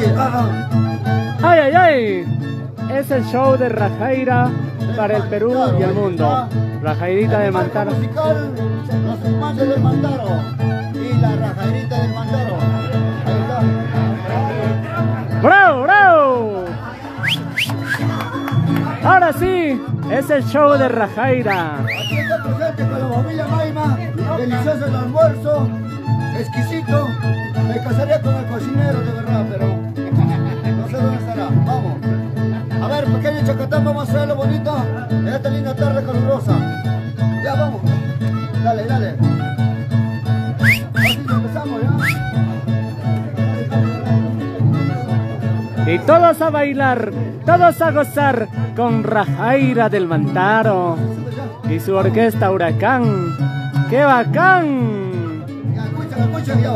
¡Ay, ay, ay! Es el show de Rajaira para el Perú y el mundo. Rajairita del Mantaro. Musical, los comandos del Mantaro y la Rajairita del Mantaro. Ahí está. ¡Bravo, bravo! Ahora sí, es el show de Rajaira. Aquí está presente con la familia Maima. Delicioso el almuerzo, exquisito. Me casaría con el cocinero de verdad, pero no sé dónde estará. Vamos. A ver, pequeño Chacatán, vamos a hacerlo bonito en esta linda tarde calurosa. Ya vamos. Dale, dale. Así empezamos ya. Y todos a bailar, todos a gozar con Rajaira del Mantaro y su orquesta Huracán. ¡Qué bacán! Ya, escucha, ya va.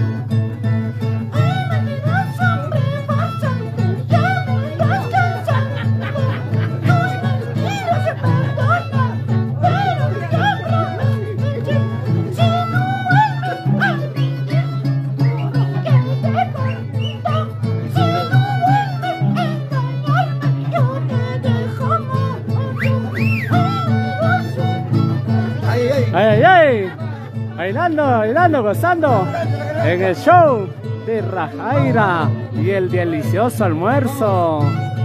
¡Ay, ay, ay! Bailando, bailando, gozando en el show de Rajaira y el delicioso almuerzo.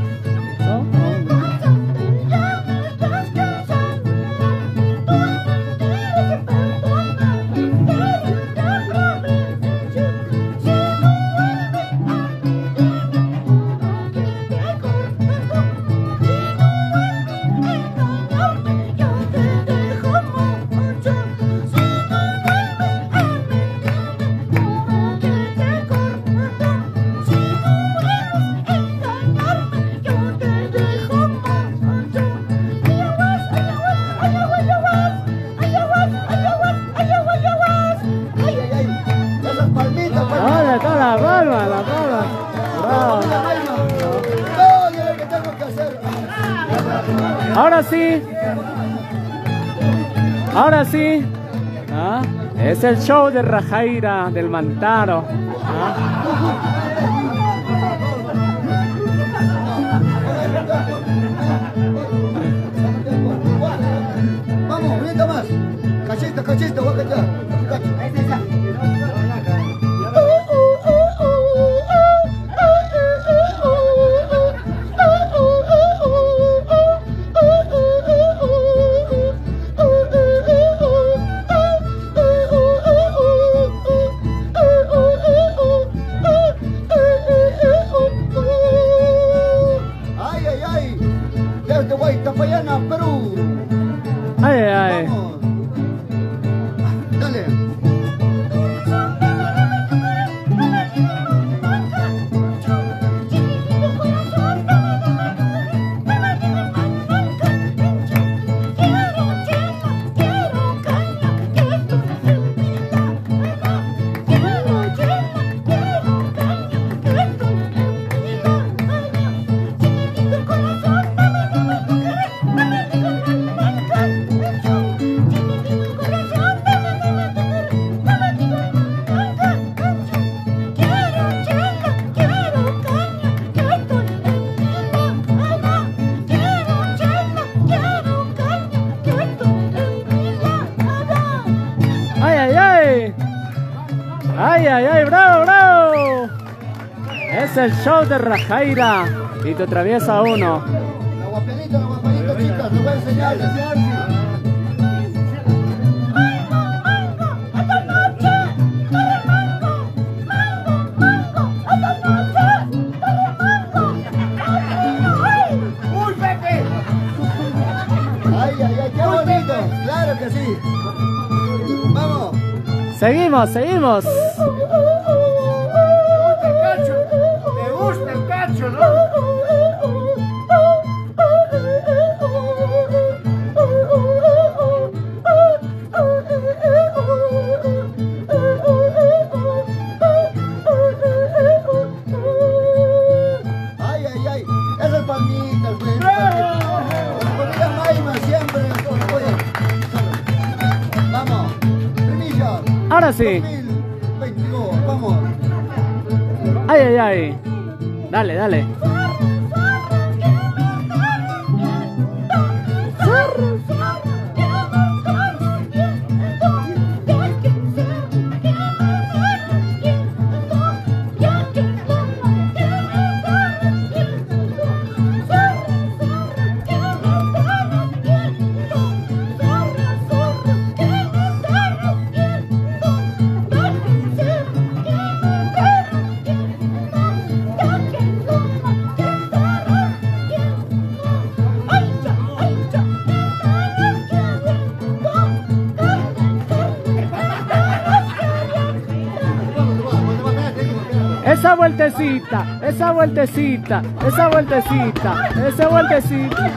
La palma. Bravo. Ahora sí. Es el show de Rajaira del Mantaro. Vamos, ahorita más. Cachito, voy a cachar. Ahí está. Desde Guaitapayana, Perú. Ay, ay. Vamos. Dale. ¡Ay, ay, ay! ¡Bravo, bravo! Es el show de Rajaira y te atraviesa uno. La guapadita, chicas, les voy a enseñar. ¡Uy, Pepe! ¡Ay, ay, ay! ¡Qué bonito! ¡Claro que sí! ¡Vamos! Seguimos. Me gusta el cacho, ¿no? Ay, ay, ay. Esas palmitas, güey. La comida Maima siempre. Vamos. Primilla. Ahora sí. 2022, vamos. ¡Ay, ay, ay! Dale, dale. Esa vueltecita, esa vueltecita, esa vueltecita, esa vueltecita.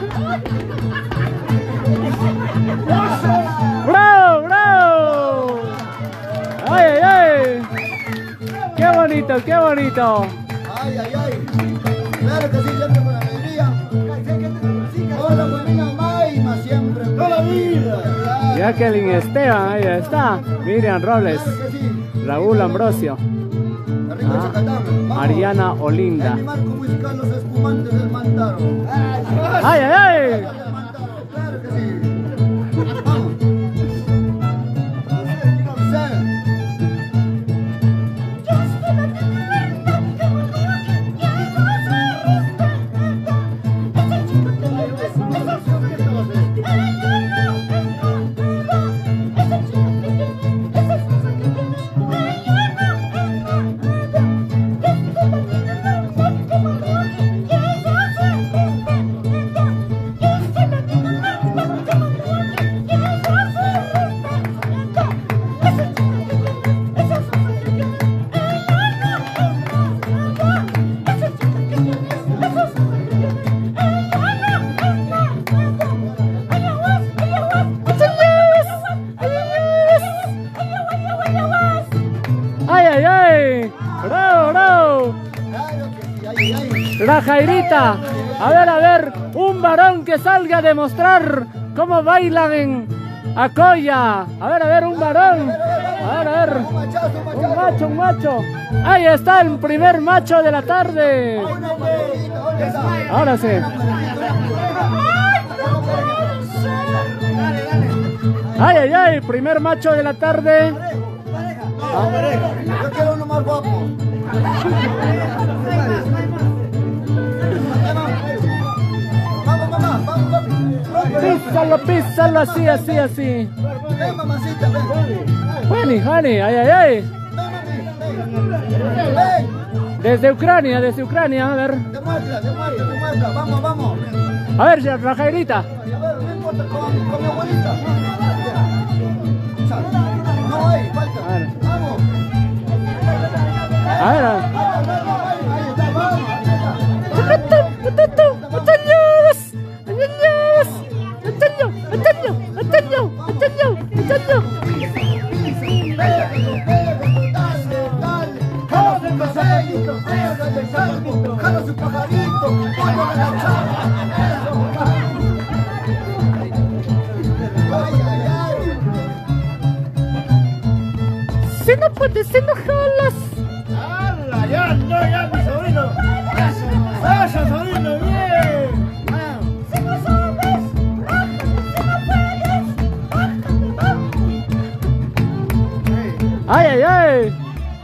¡Bravo, bravo! ¡Ay, ay, ay! ¡Qué bonito, qué bonito! ¡Ay, ay, ay! Claro que sí, siempre con alegría. Hola, familia Maima, siempre. ¡Toda la vida! Jacqueline Esteban, ahí está. Miriam Robles. Claro que sí. Raúl Ambrosio. Mariana Olinda. El marco musical Los Espumantes del Mantaro. ¡Ay, ay, ay! Claro que sí. Vamos. ¡Ay, ay, ay! ¡Bravo, bravo! La Jairita. A ver, un varón que salga a demostrar cómo bailan en Acoya. A ver, un varón. A ver. Un macho. Ahí está el primer macho de la tarde. Ahora sí. ¡Ay, ay, ay! Primer macho de la tarde. Yo quiero uno más guapo. Vamos, mamá, vamos, papi. Písalo, así. Ven, mamacita, ven. Honey, ay, ay, ay. Ven. Desde Ucrania, a ver. Demuestra. Vamos. A ver, la Jairita. A ver, no importa, con mi abuelita. No hay, falta. A ver. Vamos. A ver. Ahí está, vamos. Jala su pajarito, ponlo a la chapa. Ay. Si no puedes, si no jalas. ¡Hala! Ya, mi sobrino. ¡Vaya, sobrino, bien! Si no sabes, ¡Ay, ay, ay!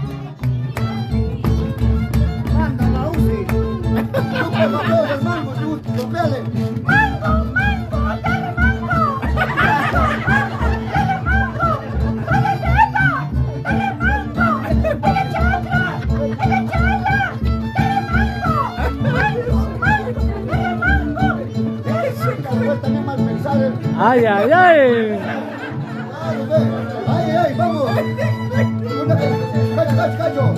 ¡Manda la UCI! ¡No puedes, mango, tú, tropeale! ¡Ay, ay, ay! ¡Ay, vamos! ¡Cacho!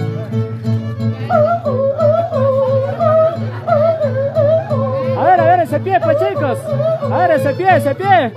A ver, ese pie, pues, chicos. A ver, ese pie.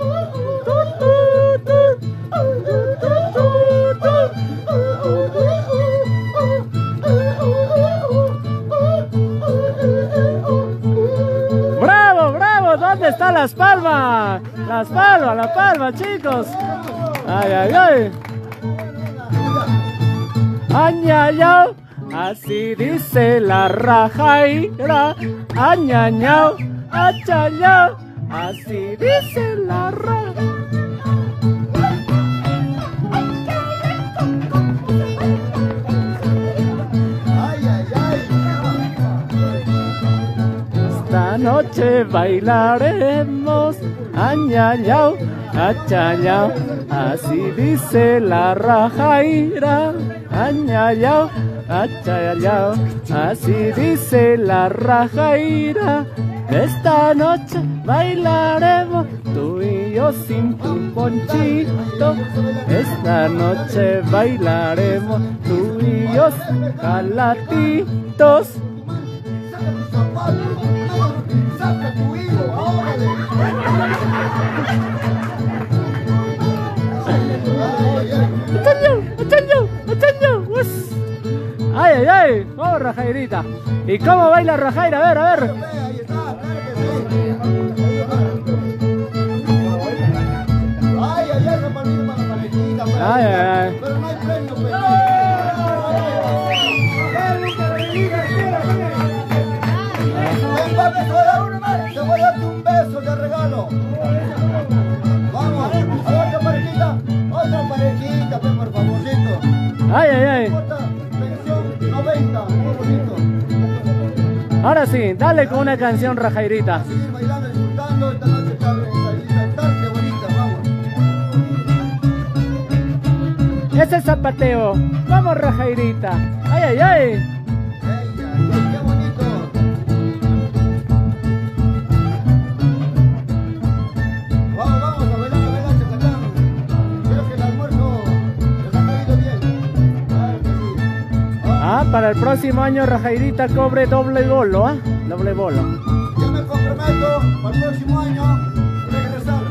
¡Bravo! ¿Dónde están las palmas? La palma, chicos. ¡Ay, ay, ay! ¡Añayo! así dice la rajaira, añañao, achañao, así dice la rajaira. Esta noche bailaremos, añañao, achañao, así dice la rajaira, añañao, achañao, así dice la rajaira. Esta noche bailaremos, tú y yo sin tu ponchito. Esta noche bailaremos, tú y yo sin calatitos. Saca tu hilo, órale. Ay, ay, ay, vamos rajairita. ¿Y cómo baila rajaira? A ver, a ver. Ahí está, claro que sí. Ay, ay, ay, repartido para la parejita. Ay, ay, ay. Pero no hay premio, pues. Ven, papi, te voy a darte un beso de regalo. Vamos, a ver, otra parejita, pues, por favorcito. Ay, ay, ay. Pensión 90, muy bonito. Ahora sí, dale con una canción rajairita. Seguir bailando, disfrutando, esta noche está bonita, vamos. Ese es zapateo. Vamos rajairita. Ay, ay, ay. Qué bonito. Vamos a bailar, chacatán. Creo que el almuerzo les ha caído bien. Claro que sí. Ah, para el próximo año rajairita cobre doble bolo, ¿ah? Doble bolo. Yo me comprometo para el próximo año regresar.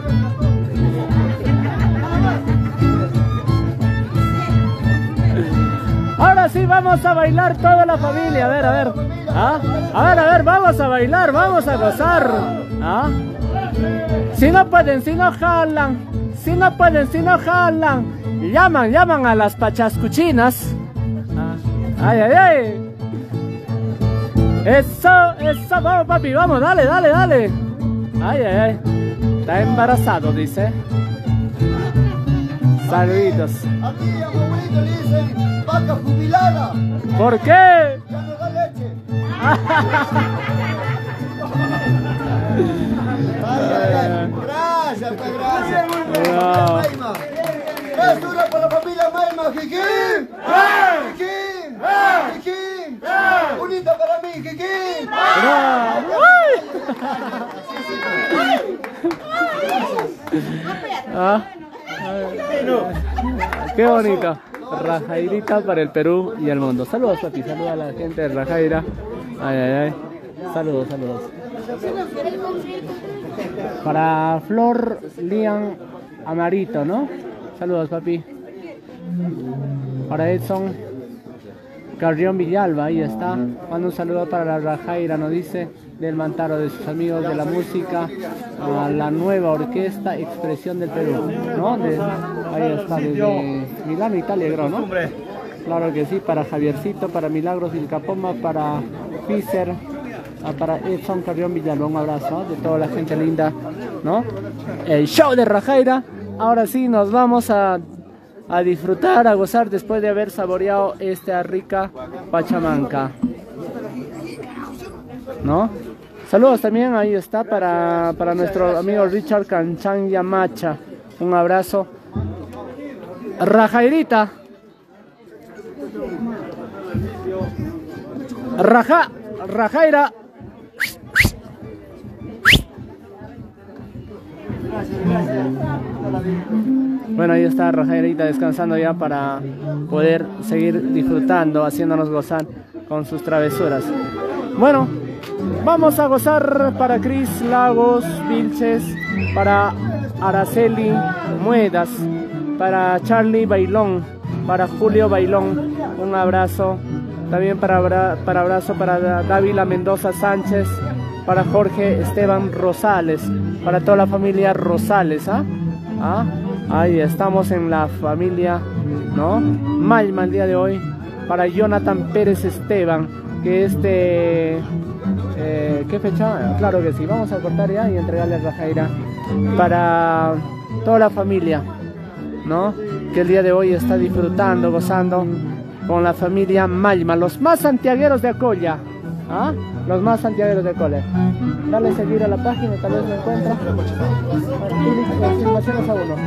Ahora sí vamos a bailar toda la familia, a ver, a ver. ¿Ah? A ver, vamos a bailar, vamos a gozar. ¿Ah? Si no pueden, si no jalan, si no pueden, si no jalan, llaman a las pachascuchinas. ¿Ah? Ay, ay, ay. Eso, vamos papi, vamos, dale. Ay, ay, ay. Está embarazado, dice. Saluditos. A mí, a mi abuelito le dicen vaca jubilada. ¿Por qué? Ya no da leche. Gracias, pues, gracias. Wow. Maima. Es dura para la familia Maima, Jiquín. Jiquín. Jiquín. Unita para mí, Jiquín. Ah, qué bonito. Rajairita para el Perú y el mundo. Saludos, papi. Saludos a la gente de Rajaira. Ay, ay, ay. Saludos. Para Flor Lian Amarito, ¿no? Saludos, papi. Para Edson Carrión Villalba, ahí está. Manda un saludo para la Rajaira, nos dice, del Mantaro, de sus amigos de la música, a la nueva orquesta Expresión del Perú, ¿no? Ahí está, desde Milano, Italia, creo, ¿no? Claro que sí, para Javiercito, para Milagros Vilcapoma, para Fischer, para Edson Carrión Villalba, un abrazo, ¿no? De toda la gente linda, ¿no? El show de Rajaira. Ahora sí, nos vamos a disfrutar, a gozar después de haber saboreado esta rica pachamanca, ¿no? Saludos también, ahí está, para nuestro amigo Richard Canchan Yamacha. Un abrazo. Rajairita. Rajaira. Bueno, ahí está Rajairita descansando ya para poder seguir disfrutando, haciéndonos gozar con sus travesuras. Bueno, vamos a gozar para Cris Lagos Vilches, para Araceli Muedas, para Charlie Bailón, para Julio Bailón, un abrazo. También para abrazo para Dávila Mendoza Sánchez, para Jorge Esteban Rosales, para toda la familia Rosales, ahí estamos en la familia, ¿no? Maima el día de hoy, para Jonathan Pérez Esteban, que ¿qué fecha? Claro que sí, vamos a cortar ya y entregarle a Rajaira para toda la familia, ¿no? Que el día de hoy está disfrutando, gozando con la familia Malma, los más santiagueros de Acolla, ¿ah? Los más santiagueros de Acolla. Dale seguir a la página, tal vez lo encuentra. Confirmaciones a uno.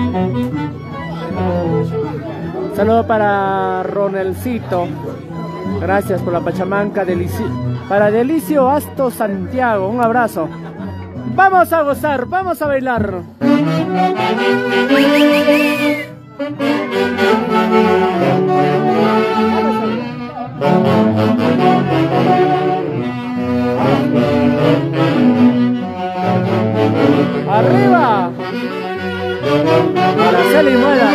Saludo para Ronelcito. Gracias por la pachamanca para Delicio Asto Santiago. Un abrazo. Vamos a gozar, vamos a bailar. Arriba. Araceli Muelas.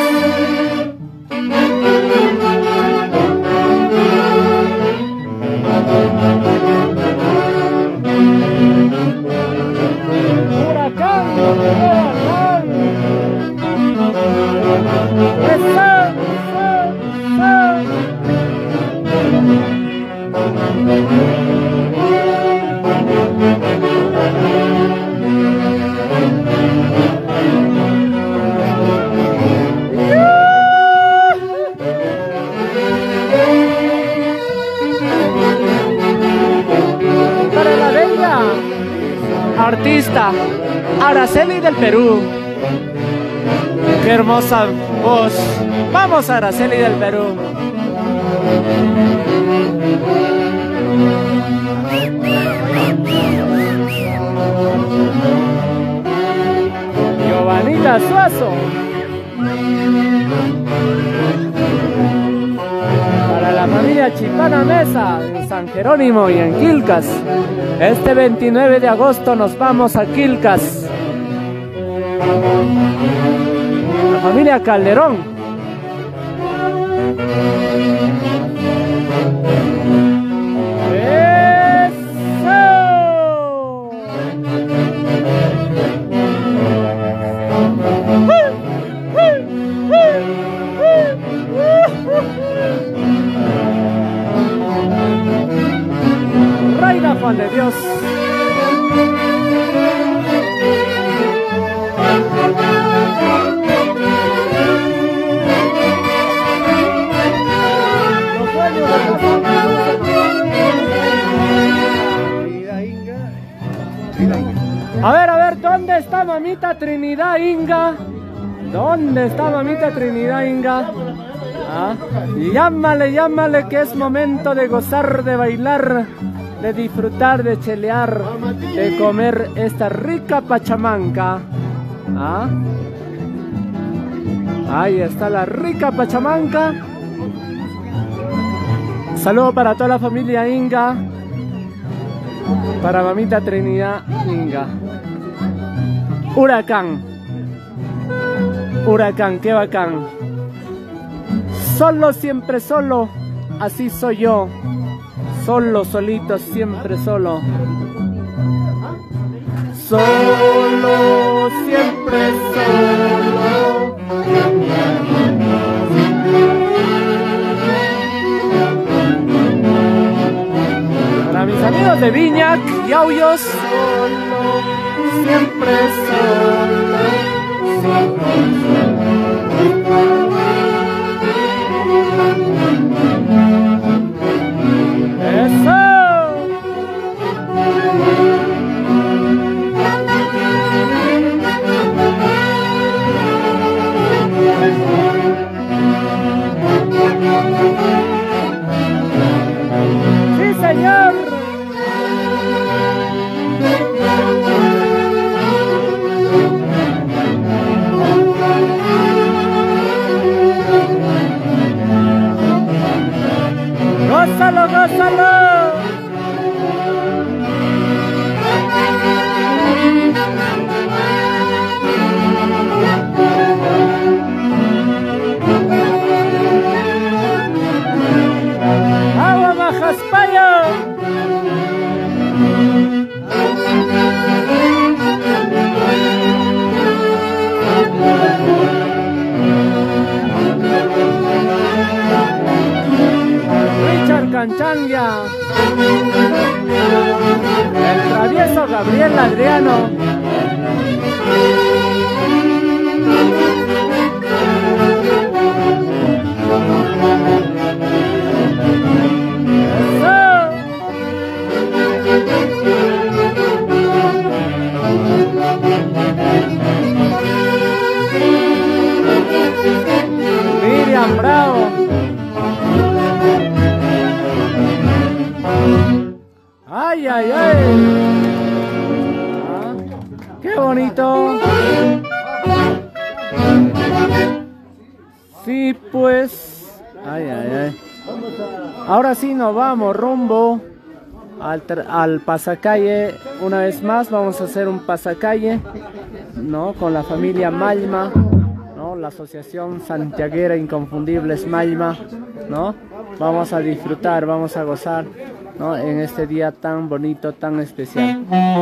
Huracán, huracán. Eso. Para la bella artista Araceli del Perú. Qué hermosa voz. Vamos, Araceli del Perú. Giovanita Suazo. Para la familia Chipana Mesa en San Jerónimo y en Quilcas. Este 29 de agosto nos vamos a Quilcas. La familia Calderón. Reina Juan de Dios. A ver, ¿dónde está mamita Trinidad Inga? ¿Dónde está mamita Trinidad Inga? ¿Ah? Llámale, que es momento de gozar, de bailar, de disfrutar, de chelear, de comer esta rica pachamanca. ¿Ah? Ahí está la rica pachamanca. Saludo para toda la familia Inga, para mamita Trinidad Inga. Huracán, qué bacán. Solo, siempre solo, así soy yo. Solo, solito, siempre solo. Solo, siempre solo. Para mis amigos de Viñac y Aullos, solo, siempre solo, ¡eso! ¡Sí, señor! ¡Gózalo, gózalo! ¡Agua Majaspayo! Gabriel Adriano. Miriam Bravo. Ay, ay, ay. Ah, qué bonito. Sí, pues. Ay, ay, ay. Ahora sí nos vamos rumbo al pasacalle. Una vez más vamos a hacer un pasacalle, ¿no? Con la familia Malma, ¿no? La asociación santiaguera Inconfundibles Malma, ¿no? Vamos a disfrutar, vamos a gozar, ¿no? En este día tan bonito, tan especial.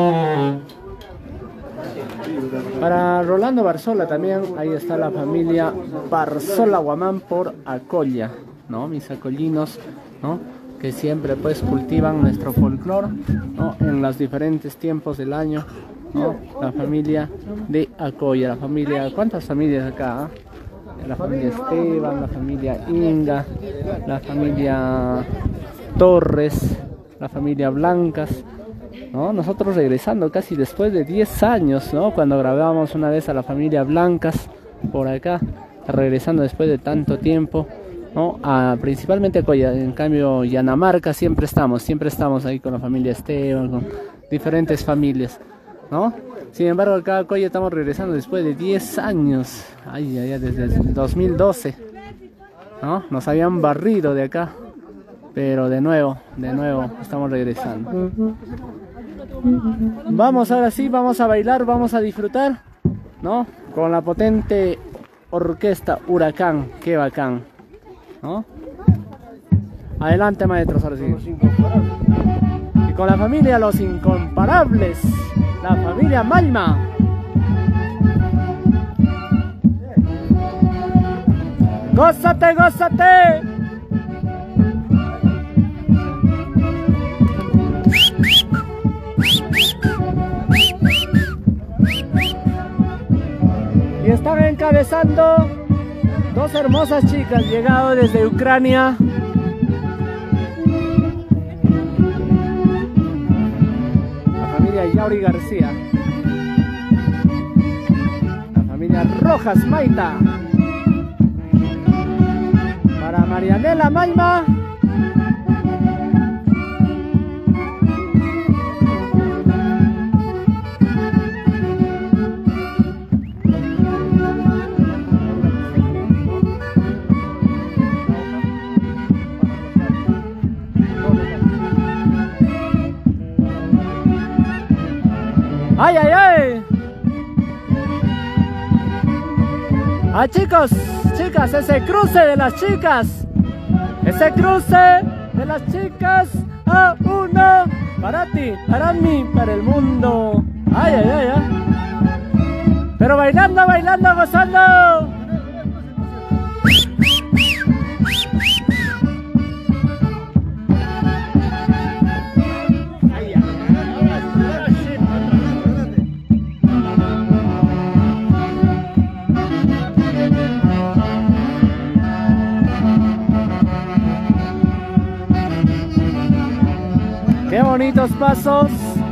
Para Rolando Barzola también, ahí está la familia Barzola Guamán por Acolla, ¿no? Mis acollinos, ¿no? Que siempre pues cultivan nuestro folclore, ¿no? En los diferentes tiempos del año, ¿no? La familia de Acolla, la familia, ¿cuántas familias acá? La familia Esteban, la familia Inga, la familia Torres, la familia Blancas, ¿no? Nosotros regresando casi después de 10 años, ¿no? Cuando grabábamos una vez a la familia Blancas por acá, regresando después de tanto tiempo, ¿no? Principalmente Acolla. En cambio Yanamarca siempre estamos ahí con la familia Esteban, con diferentes familias, ¿no? Sin embargo acá Acolla estamos regresando después de 10 años, ay, ay, desde el 2012, ¿no? Nos habían barrido de acá, pero de nuevo estamos regresando. Vamos, ahora sí, vamos a bailar, vamos a disfrutar, ¿no? Con la potente orquesta Huracán, qué bacán, ¿no? Adelante, maestros, ahora sí. Y con la familia Los Incomparables, la familia Malma. ¡Gózate, gózate! Y están encabezando dos hermosas chicas llegado desde Ucrania. La familia Yauri García. La familia Rojas Maita. Para Marianela Malma. ¡Ay, ay, ay! ¡Ah, chicos! Chicas, ese cruce de las chicas. Ese cruce de las chicas. A uno. Para ti, para mí, para el mundo. ¡Ay, ay, ay! Ay. Pero bailando, bailando, gozando. ¡Qué bonitos pasos!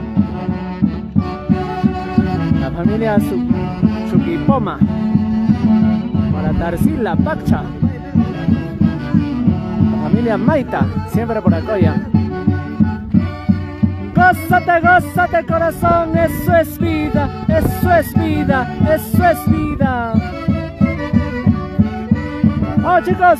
La familia Chuquipoma. Para Tarsila Pacha. La familia Maita, siempre por Acolla. Gózate, gózate, corazón, eso es vida, eso es vida, eso es vida. ¡Oh, chicos!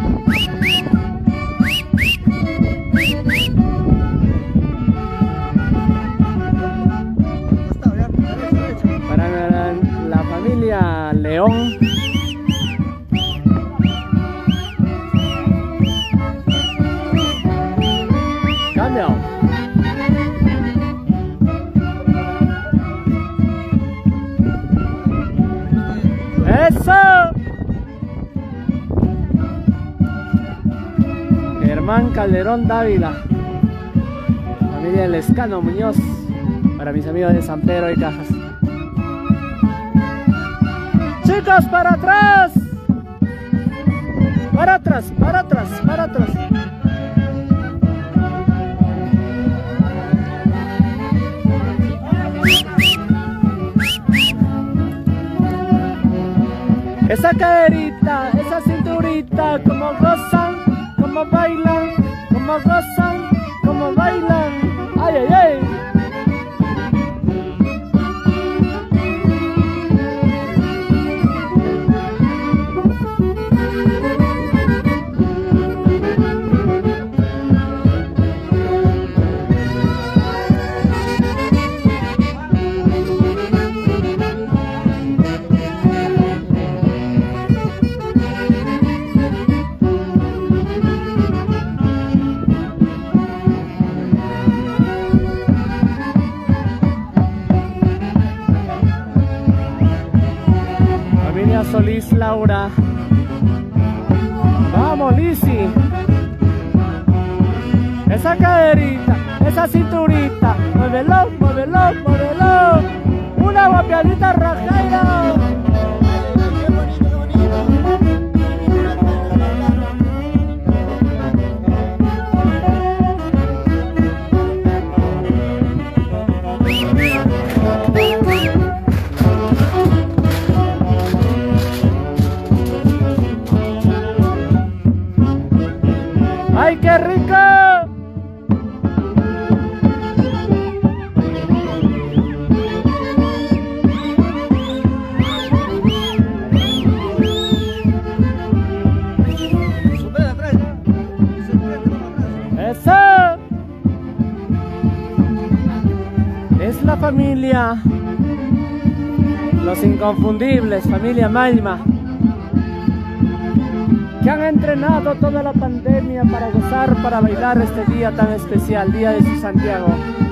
La familia León. Cambio. ¡Eso! Germán Calderón Dávila. Familia Lescano Muñoz. Para mis amigos de San Pedro de Cajas. Chicos, para atrás. Para atrás, para atrás, para atrás. Esa caderita, esa cinturita, como gozan, como bailan, como gozan, como bailan. Ay, ay, ay. Solís Laura. Vamos, Lizzy. Esa caderita, esa cinturita. Muévelo, muévelo, muévelo. Una guapiadita rajaira. ¡Ay, qué rico! ¡Eso! Es la familia, los inconfundibles, familia Maima, que han entrenado toda la pandemia para gozar, para bailar este día tan especial, Día de su Santiago.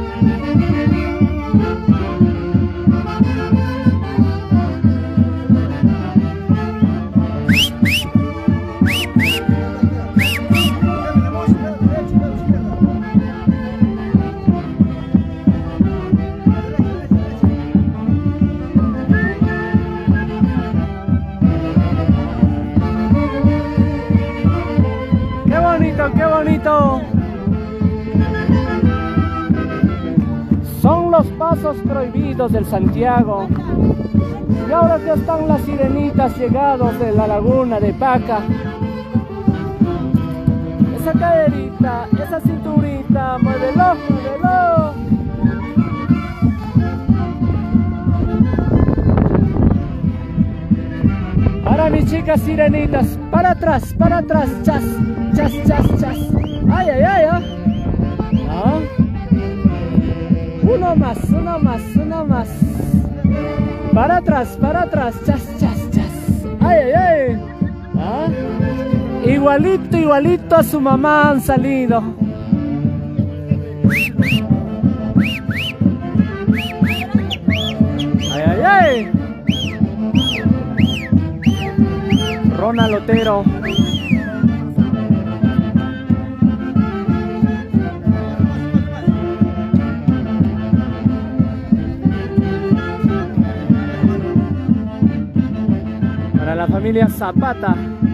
¡Qué bonito! Son los pasos prohibidos del Santiago. Y ahora ya están las sirenitas llegados de la laguna de Paca. Esa caderita, esa cinturita, muévelo, muévelo. Para mis chicas sirenitas, para atrás, chas, chas, chas, chas. Ay, ay, ay, ¿ah? ¿Ah? Uno más, uno más, uno más. Para atrás, chas, chas, chas. Ay, ay, ay. ¿Ah? Igualito, igualito a su mamá han salido. Ay, ay, ay. Ronald Otero. Para la familia Zapata,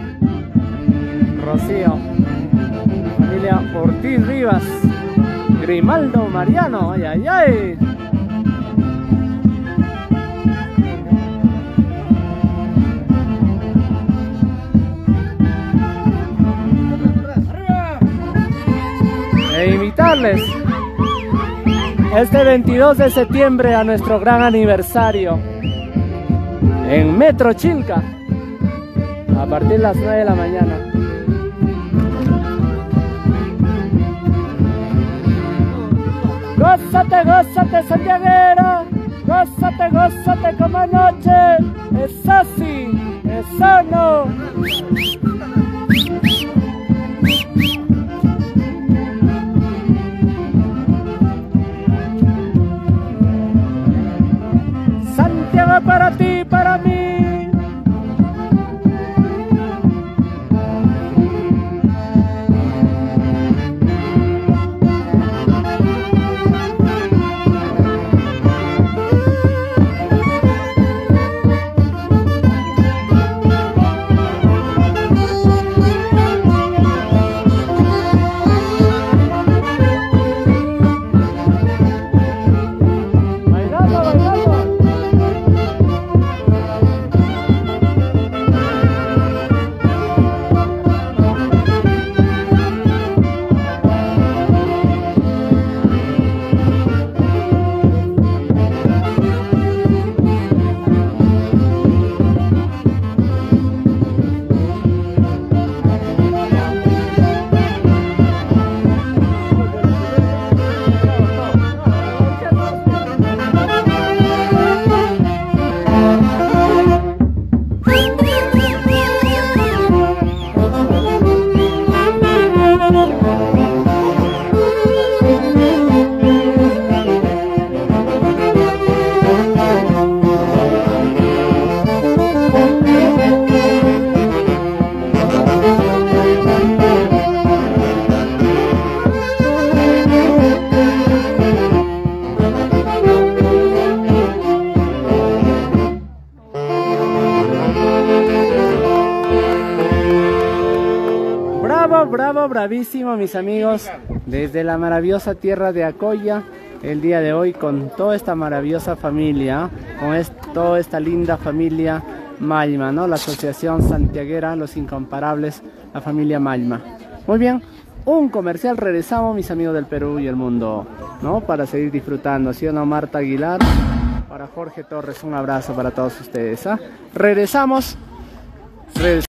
Rocío, familia Ortiz Rivas, Grimaldo Mariano, ay, ay, ay. E invitarles este 22 de septiembre a nuestro gran aniversario en Metro Chilca a partir de las 9 de la mañana. Gózate, gózate, santiaguera, gózate, gózate como anoche, es así, eso no. Santiago para ti, para mí. bravísimo, mis amigos, desde la maravillosa tierra de Acoya, el día de hoy con toda esta maravillosa familia, con toda esta linda familia Malma, ¿no? La Asociación Santiaguera, los incomparables, la familia Malma. Muy bien, un comercial, regresamos, mis amigos del Perú y el mundo, ¿no? Para seguir disfrutando, ¿sí o no? Marta Aguilar, para Jorge Torres, un abrazo para todos ustedes, ¿ah? Regresamos.